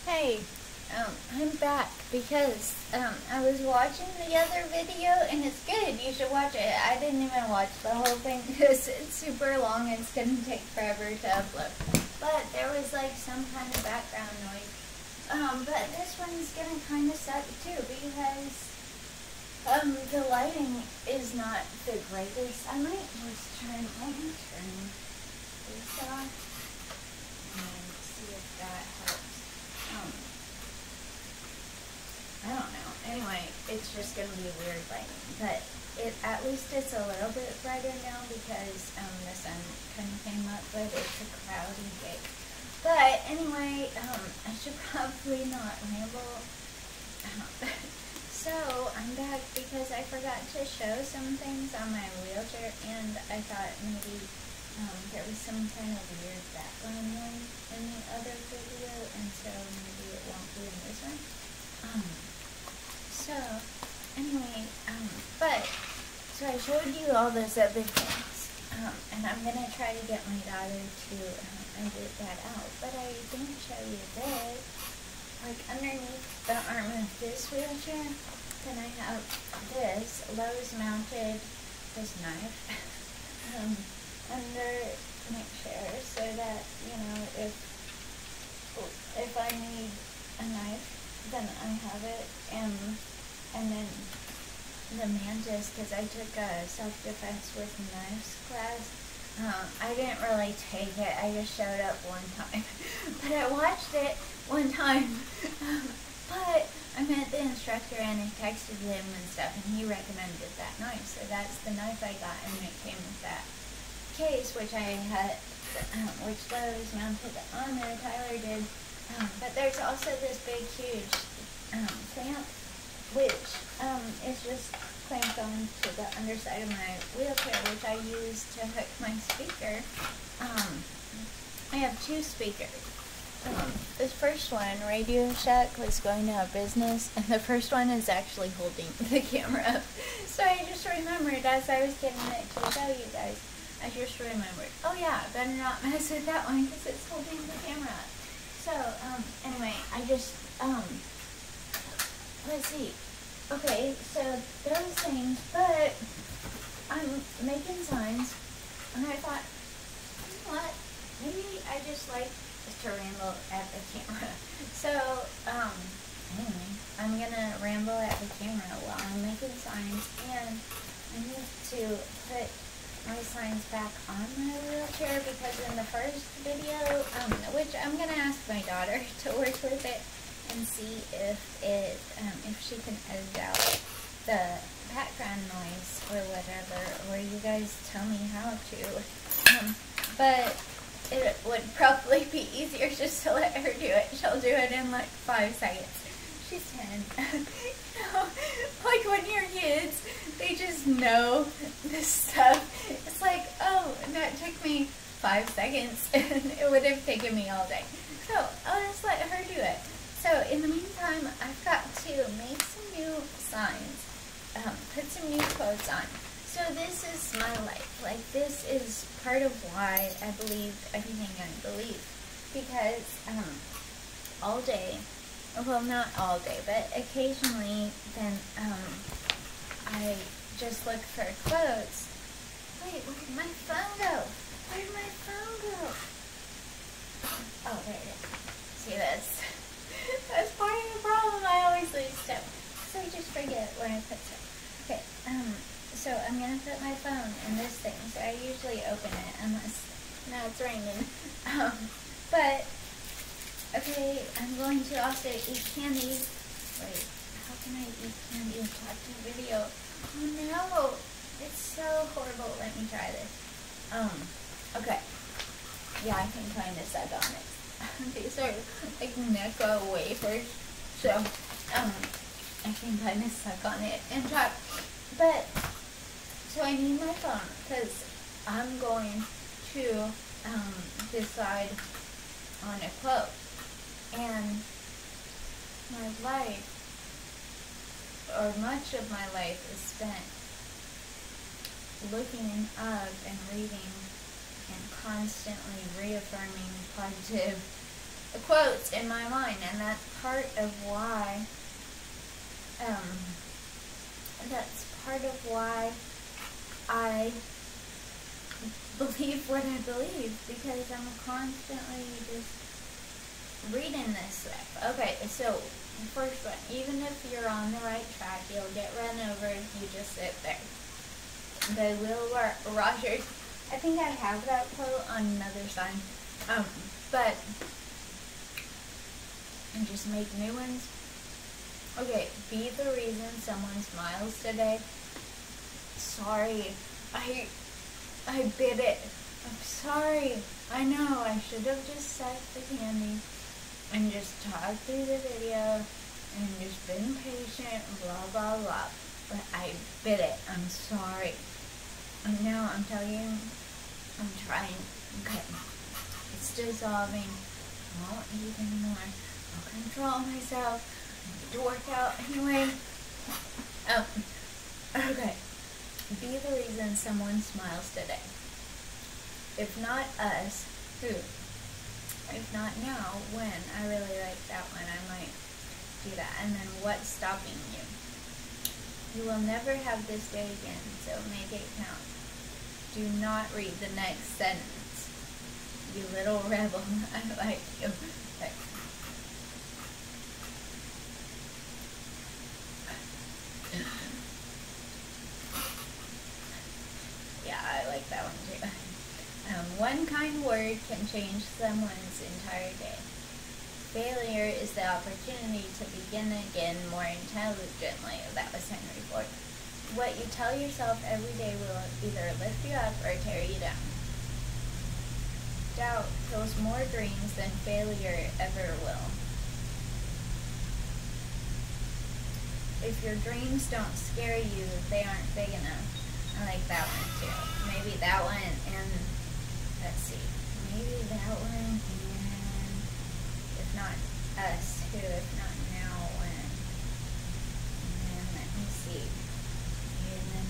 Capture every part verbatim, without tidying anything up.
Hey, um, I'm back because um, I was watching the other video and it's good. You should watch it. I didn't even watch the whole thing because it's super long and it's going to take forever to upload. But there was like some kind of background noise. Um, but this one's going to kind of suck too because um, the lighting is not the greatest. I might just turn, let me turn this off and see if that helps. Um, I don't know. Anyway, it's just going to be weird lighting. But it at least it's a little bit brighter now because um, the sun kind of came up, but it's a cloudy day. But anyway, um, I should probably not ramble. So I'm back because I forgot to show some things on my wheelchair, and I thought maybe um, there was some kind of weird background noise in the other video, and so maybe it won't be in this one. Um, so anyway, um, but so I showed you all those other things, um, and I'm gonna try to get my daughter to um, edit that out, but I didn't show you this. Like underneath the arm of this wheelchair, then I have this Lowe's mounted this knife um, under my chair, so that you know if if I need a knife, then I have it. And and then the Mantis, because I took a self-defense with knives class. Um, I didn't really take it, I just showed up one time. But I watched it one time. Um, but I met the instructor and I texted him and stuff, and he recommended that knife. So that's the knife I got, and it came with that case, which I had, um, which Lowe's mounted on there, Tyler did. Um, but there's also this big, huge um, clamp, which um, is just clamped on to the underside of my wheelchair, which I use to hook my speaker. Um, I have two speakers. Um, this first one, Radio Shack, was going out of business, and the first one is actually holding the camera up. So I just remembered as I was getting it to show you guys, I just remembered, oh yeah, I better not mess with that one because it's holding the camera up. So, um, anyway, I just, um, let's see. Okay, so those things, but I'm making signs, and I thought, you know what, maybe I just like to ramble at the camera. So, um, anyway, I'm gonna ramble at the camera while I'm making signs, and I need to put my signs back on my wheelchair because in the first video, um, which I'm gonna ask my daughter to work with it and see if it, um, if she can edit out the background noise or whatever, or you guys tell me how to. Um, but it would probably be easier just to let her do it. She'll do it in like five seconds. She's ten. You know, like when you're kids, they just know this stuff. It's like, oh, that took me five seconds, and it would have taken me all day. So I'll just let her do it. So in the meantime, I've got to make some new signs, um, put some new quotes on. So this is my life. Like, this is part of why I believe everything I believe. Because um, all day, well, not all day, but occasionally, then um, I just look for quotes. Wait, where did my phone go? Where did my phone go? Oh, there it is. See this? That's part of the problem. I always lose stuff. So I just forget where I put stuff. Okay, um, so I'm going to put my phone in this thing. So I usually open it unless, now it's raining. Um, but, okay, I'm going to also eat candy. Wait, how can I eat candy and talk to the video? Oh no, it's so horrible. Let me try this. Um, okay. Yeah, I can kind of suck on it. These are like Necco wafers, so um, I can kind of suck on it and talk. But so I need my phone because I'm going to um, decide on a quote, and my life, or much of my life, is spent looking up and reading and constantly reaffirming positive quotes in my mind, and that's part of why, um, that's part of why I believe what I believe, because I'm constantly just reading this stuff. Okay, so first one, even if you're on the right track, you'll get run over if you just sit there. By Will Rogers. I think I have that quote on another sign. Um, but and just make new ones. Okay, be the reason someone smiles today. Sorry, I I bit it. I'm sorry. I know I should have just set the candy and just talked through the video and just been patient, blah blah blah. But I bit it. I'm sorry. And now I'm telling you, I'm trying. Okay, it's dissolving. I won't eat anymore. I'll control myself. I need to work out anyway. Oh, okay. Be the reason someone smiles today. If not us, who? If not now, when? I really like that one. I might do that. And then what's stopping you? You will never have this day again, so make it count. Do not read the next sentence. You little rebel. I like you. Okay. Yeah, I like that one too. Um, one kind word can change someone's entire day. Failure is the opportunity to begin again more intelligently. That was Henry Ford. What you tell yourself every day will either lift you up or tear you down. Doubt kills more dreams than failure ever will. If your dreams don't scare you, they aren't big enough. I like that one too. Maybe that one and, let's see, maybe that one and, if not us, who, if not now, when, and then let me see, and then,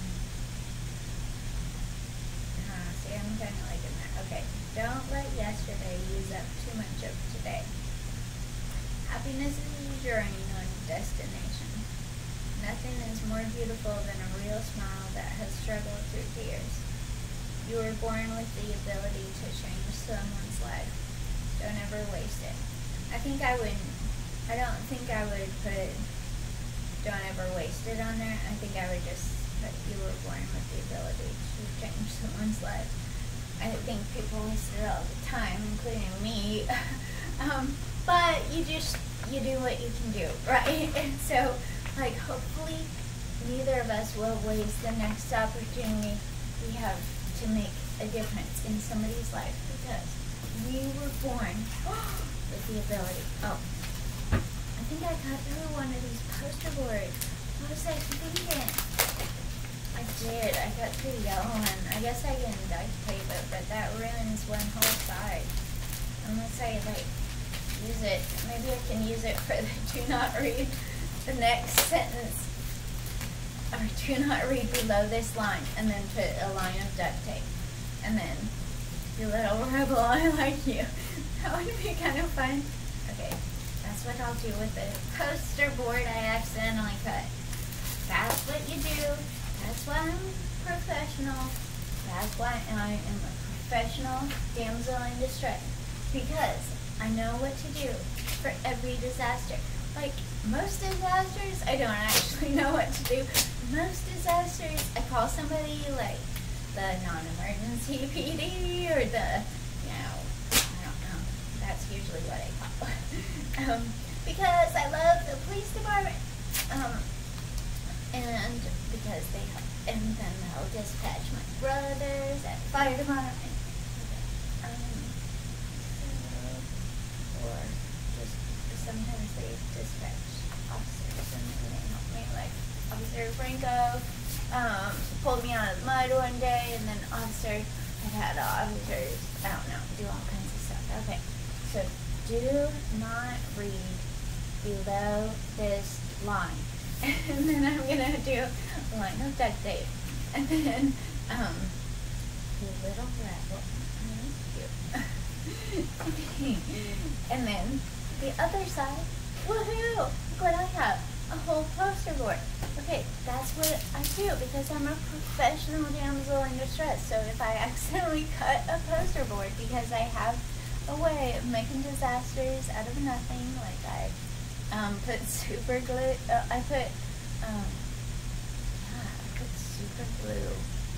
uh, see, I'm kind of liking that. Okay, don't let yesterday use up too much of today. Happiness is a journey, not a destination. Nothing is more beautiful than a real smile that has struggled through tears. You were born with the ability to change someone's life. Don't ever waste it. I think I would, I don't think I would put don't ever waste it on there. I think I would just put you were born with the ability to change someone's life. I think people waste it all the time, including me. um, but you just, you do what you can do, right? And so, like, hopefully neither of us will waste the next opportunity we have to make a difference in somebody's life, because we were born with the ability. Oh, I think I got through one of these poster boards. What was I thinking? I did. I got through yellow one. I guess I can duct tape it, but that ruins one whole side. Unless I, like, use it. Maybe I can use it for the do not read the next sentence, or do not read below this line, and then put a line of duct tape, and then you little rebel, I like you. That would be kind of fun. Okay, that's what I'll do with the poster board I accidentally cut. That's what you do. That's why I'm professional. That's why I am a professional damsel in distress, because I know what to do for every disaster. Like, most disasters, I don't actually know what to do. Most disasters, I call somebody, like, the non-emergency P D, or the, you know, I don't know. That's usually what I call um, because I love the police department, um, and because they help, and then they'll dispatch my brothers at the fire department, um, so, or just sometimes they dispatch officers and they help me, like Officer Franco um, pulled me out of the mud one day, and then Officer, I've had officers, I don't know, do all kinds of stuff. Okay, so do not read below this line. And then I'm going to do a line of duct tape. And then, um, you little rebel. Thank you. And then the other side, woohoo! Look what I have, a whole poster board. Okay, that's what I do because I'm a professional damsel in distress. So if I accidentally cut a poster board because I have a way of making disasters out of nothing, like I um, put super glue, uh, I put, um, yeah, I put super glue.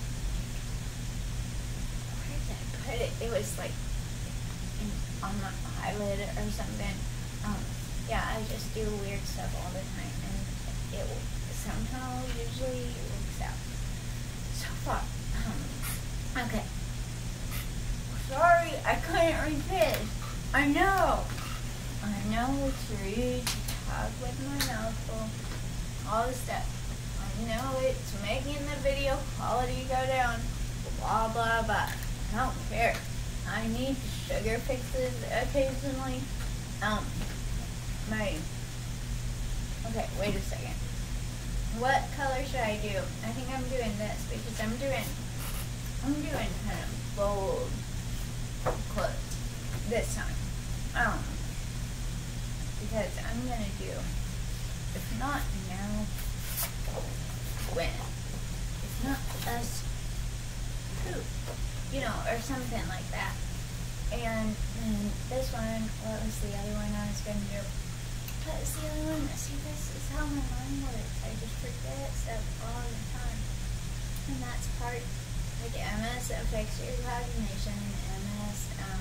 Where did I put it? It was like in, on my eyelid or something. Um, yeah, I just do weird stuff all the time, and it somehow usually works out. So far, um, okay. Sorry, I couldn't read this. I know. I know it's rude to talk with my mouth full. All the stuff. I know it's making the video quality go down. Blah, blah, blah. I don't care. I need sugar fixes occasionally. Um, my... Okay, wait a second. What color should I do? I think I'm doing this because I'm doing... I'm doing kind of bold clothes this time. Um, because I'm gonna do, if not now, when? If not us, who? You know, or something like that. And then this one, what was the other one I was gonna do? What was the other one? See, this is how my mind works. I just forget stuff all the time. And that's part, like M S affects your coordination, M S, um,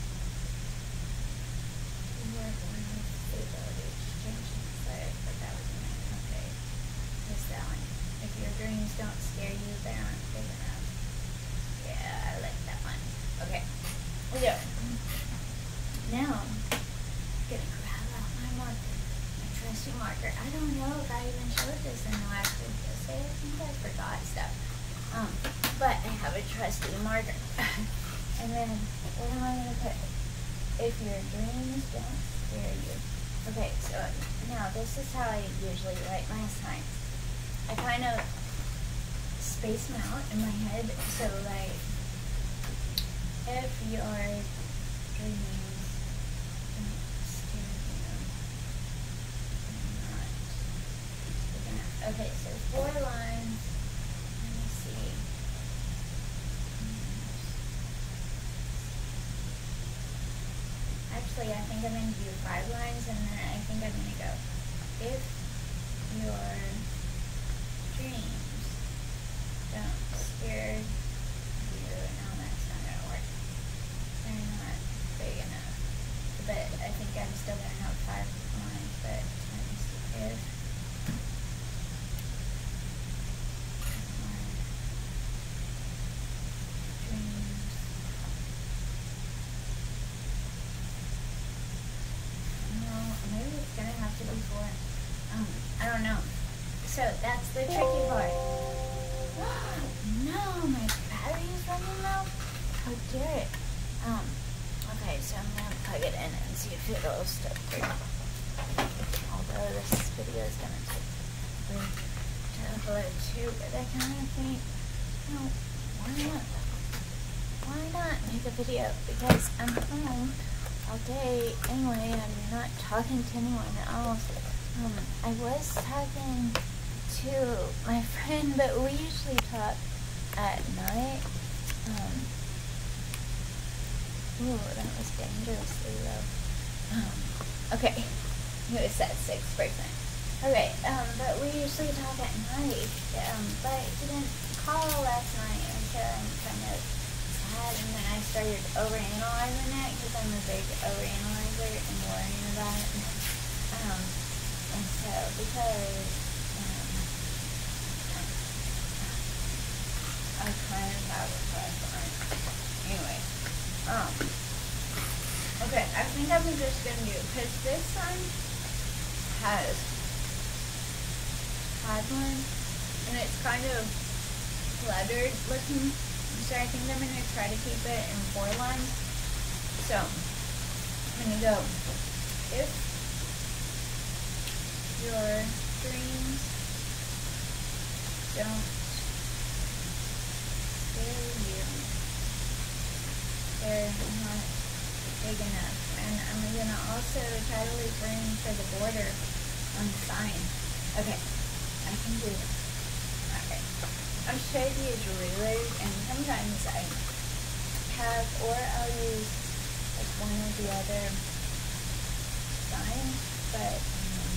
work with stability, changing, but, but that was mine. Okay, what's that one? If your dreams don't scare you, they aren't big enough. Yeah, I like that one. Okay, so, now, I'm gonna grab out my marker, my trusty marker. I don't know if I even showed this in the last video, so I think I forgot stuff. Um, but I have a trusty marker. And then, what am I going to put? If your dreams don't scare you. Okay, so now this is how I usually write my signs. I kind of space them out in my head, so like, if your dreams don't scare you, not big enough. Okay, so four lines. Actually, I think I'm going to do five lines, and then I think I'm going to go, if your dreams don't scare you, no, that's not going to work. They're not big enough. But I think I'm still going to have five lines, but let me see. If before. Um, I don't know. So that's the tricky part. No, my battery is running low. How dare it? Um, okay, so I'm gonna plug it in and see if it'll start through. Although this video is gonna take to upload too, but I kind of think, no, why not? Why not make a video? Because I'm home all day anyway, I'm not talking to anyone else. Um, I was talking to my friend, but we usually talk at night. Um, ooh, that was dangerously low. Um, okay, it was at six percent. Okay, um, but we usually talk at night, um, but he didn't call last night, and so I'm kind of and then I started overanalyzing it because I'm a big overanalyzer and worrying about it. Um, and so because um, I kind of have a crush on it. Anyway, um, okay, I think I'm just gonna do because this one has had one and it's kind of lettered looking. So I think I'm going to try to keep it in four lines. So, I'm going to go, if your dreams don't scare you, they're not big enough. And I'm gonna also try to leave room for the border on the sign. Okay, I can do it. Alright. I've showed you rulers, and sometimes I have, or I'll use like one or the other sign, but um,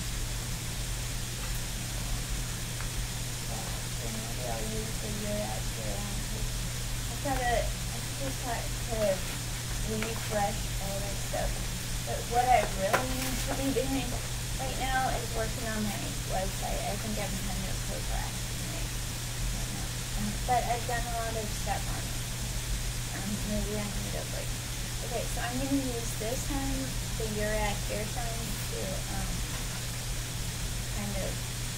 yeah, maybe I'll use the year after. I've got to, I just like to refresh all that stuff. But what I really need to be doing right now is working on my website. I think I'm kind of procrastinating right now. Um, but I've done a lot of stuff on it. Um, maybe I need a break. Okay, so I'm going to use this time the year after sign to um, kind of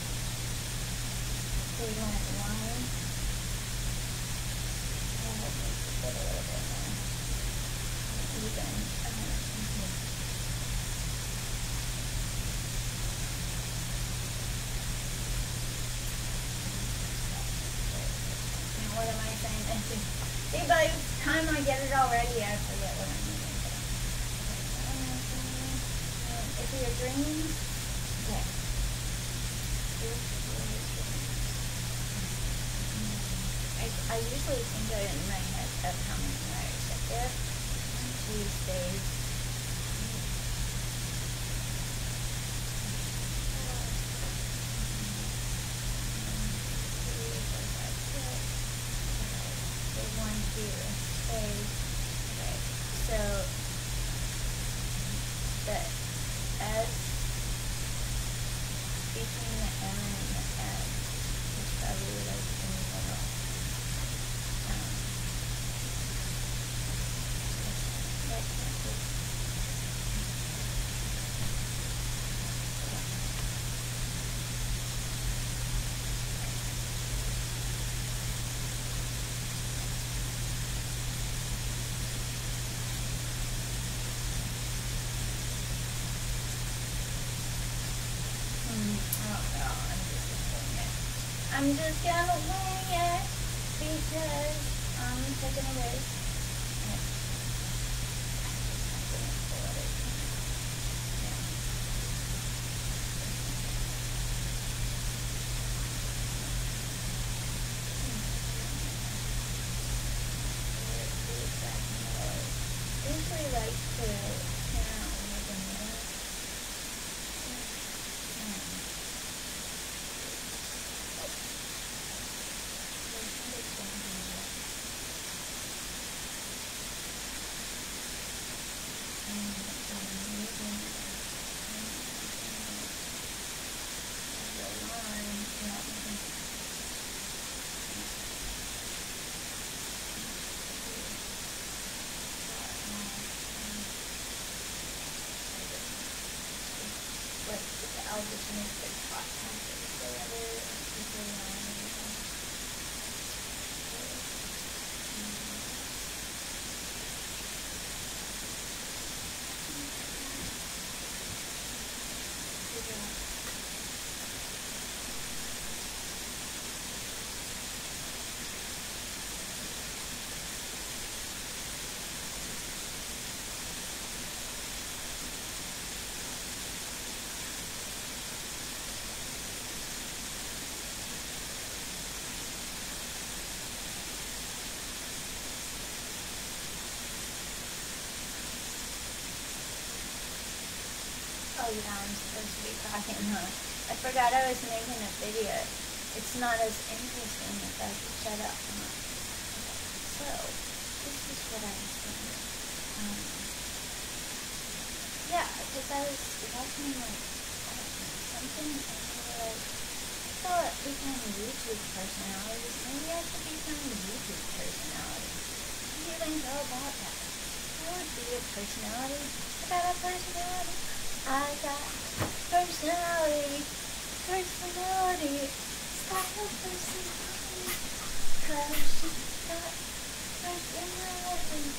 do my line. Oh, let's put a little bit more even. Um, mm-hmm. Now, what am I saying? See, by the time I get it all ready, I forget what I'm doing. Okay, if you're green, okay. I, I usually think of it in my head of how many wires are there. On Tuesdays. One, two, space. Okay, so the S between the M and the S is probably like in the middle. Um, that can't be. I'm just gonna wing it because I'm taking a risk. Okay. I didn't pull it. Yeah. I usually like to pan out more than this. I'll just make the top half together before Oh yeah, I'm supposed to be talking, huh? I forgot I was making a video. It's not as interesting if I could shut up, huh? Okay, so, this is what I was doing. Um, yeah, because I was watching like, I don't know, something, and I was like, I thought becoming YouTube personalities, maybe I should become a YouTube personality. What do you think about that? I would be a personality about a personality. I got personality, personality, style personality, cause she got personality.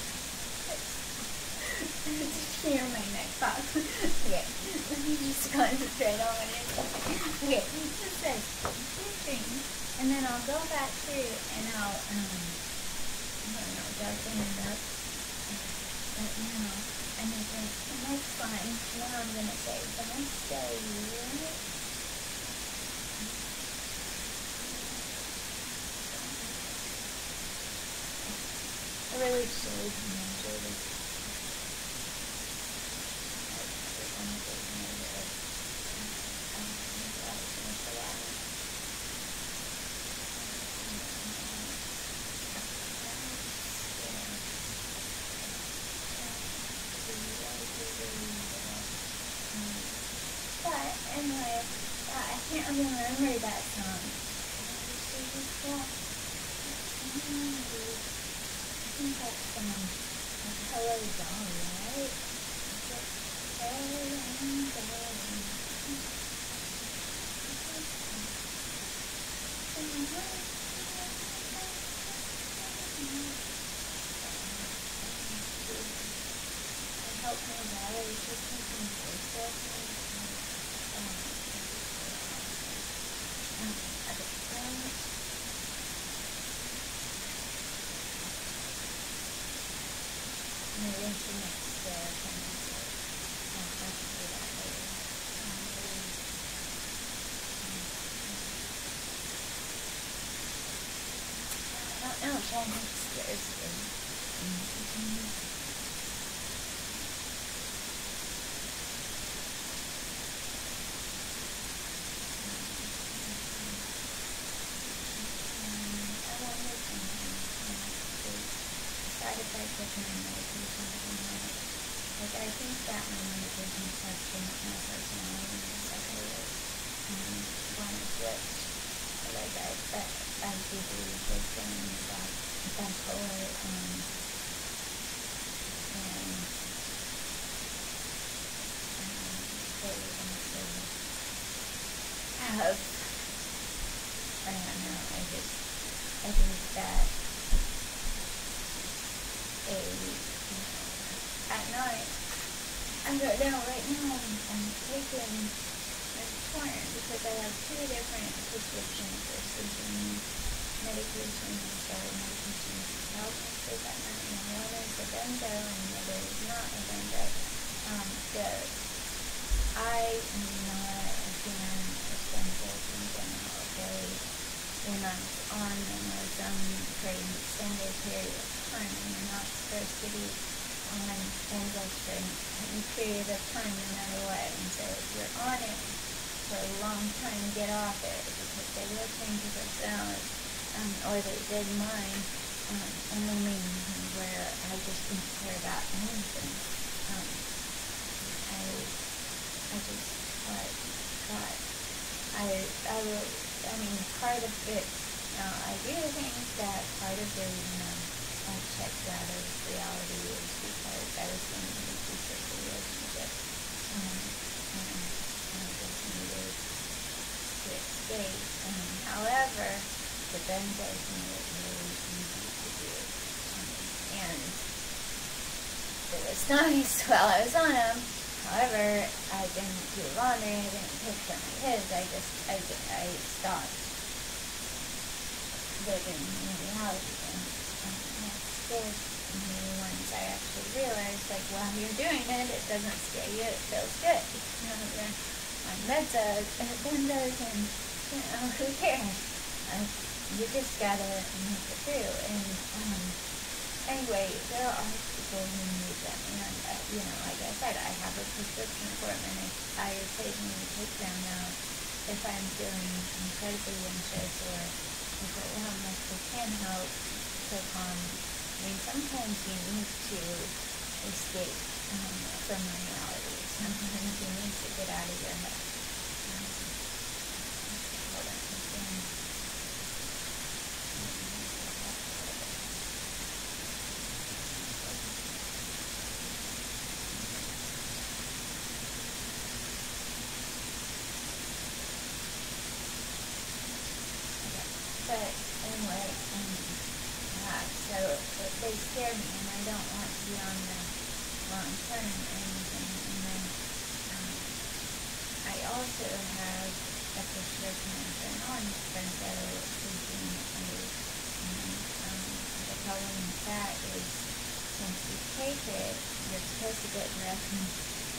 Just hear my neck pop. Okay, let me just concentrate on what it's saying. Okay, it says two things, and then I'll go back through and I'll, um, I don't know, darken it up. But now, I fine. Now I'm gonna say Wednesday, right? I really should measure this. But anyway, uh, I can't really remember that song. I think that's um, Hello Dolly, right? Is it Hello Dolly? I help my daughter. She's taking voice lessons. Um, um, um, maybe she makes the things. I'll have to do that later. Um, I don't know if I'm upstairs. Mm-hmm. If I took my medication tonight, like I think that my medications have changed my personality in a second way. Um, when I switched, like I, I, I do believe with things like bipolar, um, and, um, they also have, I don't know, I just, I think that a, at night, I don't know, right now I'm, I'm taking, I'm torn because I have two different prescriptions for sleeping medications, so medications to help me sleep at night, and one is a benzo and the other is not a benzo. Um, the, I am not a fan of benzos in general. They, when I was on them, I was on for an extended period of time, and you're not supposed to be on benzos for any period of time no matter what, and so if you're on it for a long time, get off it, because they will change your personality, um, or they did mine, um, and they made me where I just didn't care about anything. Um, I, I just thought, God, I, I will, I mean, part of it, now I do think that part of the reason I checked out of reality is because I was in an abusive relationship, um, and I just needed to escape. Um, however, the benzos made it really easy to do, um, and it was nice while I was on them. However, I didn't do laundry, I didn't take care of my kids, I just, I, I stopped living in reality, and um, that scared me once I actually realized, like, while you're doing it, it doesn't scare you, it feels good. You know, you're on benzos, and benzos, and, you know, who cares? Uh, you just gotta make it through, and, um, anyway, there are people who need them, and, uh, you know, like I said, I have a prescription for them, and I, I occasionally take them now if I'm feeling incredibly anxious, or if it will help, like, it can help to calm. I mean, sometimes you need to escape um, from reality. Sometimes you need to get out of your head. Um, hold on, again. But anyway, um, yeah, so it, they scare me, and I don't want to be on them long term or anything. And then um, I also have a prescription for non-benzo sleeping aid. And um, the problem with that is, since you take it, you're supposed to get dressed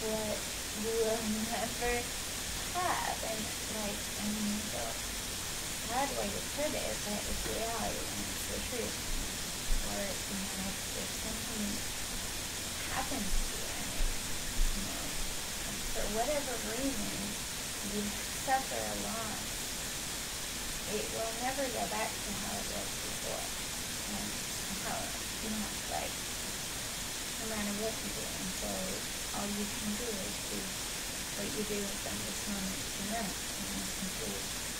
what you will never have. And like, I mean, so sad way to put it, but it's reality and it's the truth. Or, you know, if, if something happens to you and it, you know, for whatever reason you suffer a loss, it will never go back to how it was before. And how, you know, like, no matter what you do. And so all you can do is do what you do from this moment to next. And you can see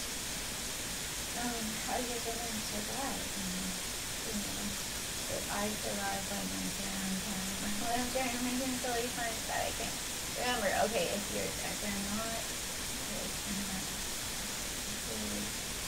um, how you're going to survive. And, you know, if I survive by my downtown, what I'm doing, I'm making silly fun that I can't remember. Okay, if you're, if you're not, if you're not, really,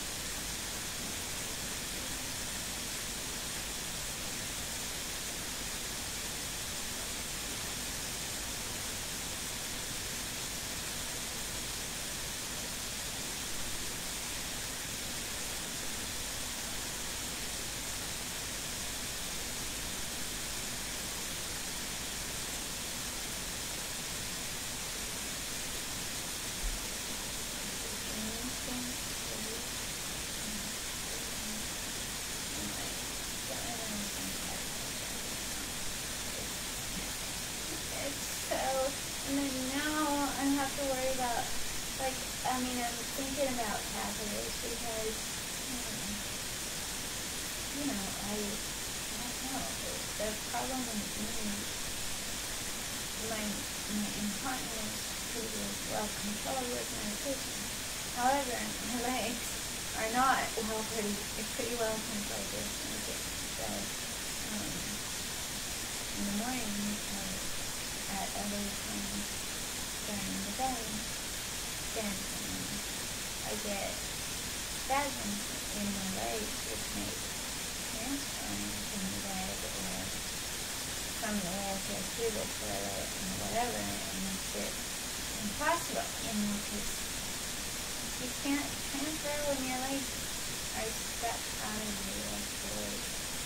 and then now I have to worry about, like, I mean, I'm thinking about catheters because, um, you know, I, I don't know, the problem with me, my, my incontinence pretty well controlled with medication. However, my legs are not well pretty, pretty well controlled with medication. So, um, in the morning, I at other times during the day, then um, I get spasms in my legs, which make transferring from the bed or from the wheelchair to the toilet and whatever, and makes it impossible, you know, because you can't transfer when your legs are stuck out of your leg cord.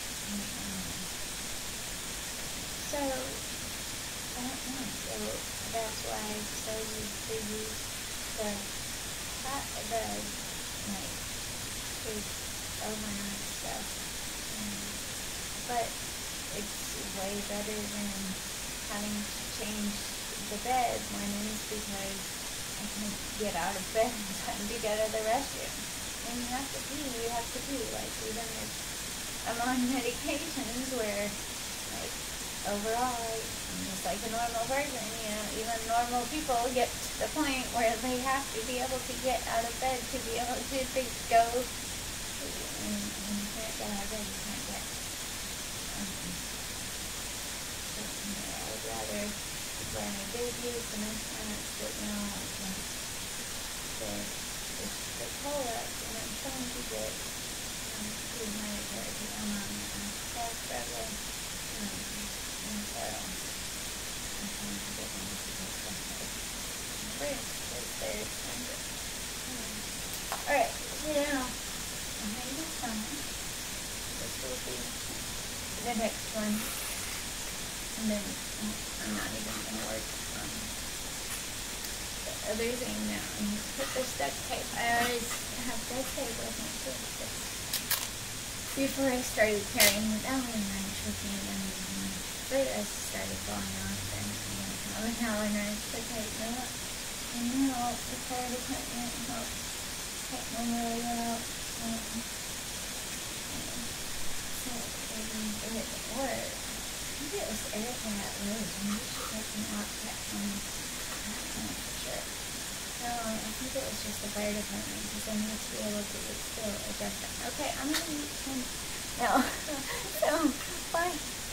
So, I don't know, so that's why I decided to use the, the, like, big overnight stuff. Um, but it's way better than having to change the bed mornings because I can get out of bed in time to go to the restroom. When you have to pee, you have to pee. Like, even if I'm on medications where, like, overall, I'm just like a normal person, you know, even normal people get to the point where they have to be able to get out of bed to be able to, to go, and, and you can't get out of bed, you can't get, um, so, you know, I would rather, when I did use the instruments, but now, like, the, the, the pull-ups, and I'm trying to get, um, to my therapy, I'm on, uh, self struggling, um, and so, I'm trying to get them to get stuff like free, because they're expensive. Um, Alright, so now, I'm going to sign. This will be the next one. And then, I'm not even going to work on the other thing now. I'm going to put this duct tape. I always have duct tape with me too. Before I started carrying it down, and I choking it down. This started falling off, and I was now when I took it up, and now the fire department helped take my really out, um, so it, it worked. Maybe it was Erica at Lowe's, maybe she took me out that time, I don't know for sure. No, I think it was just the fire department, because I need to be able to still adjust it. Okay, I'm going to use some, no, so, bye.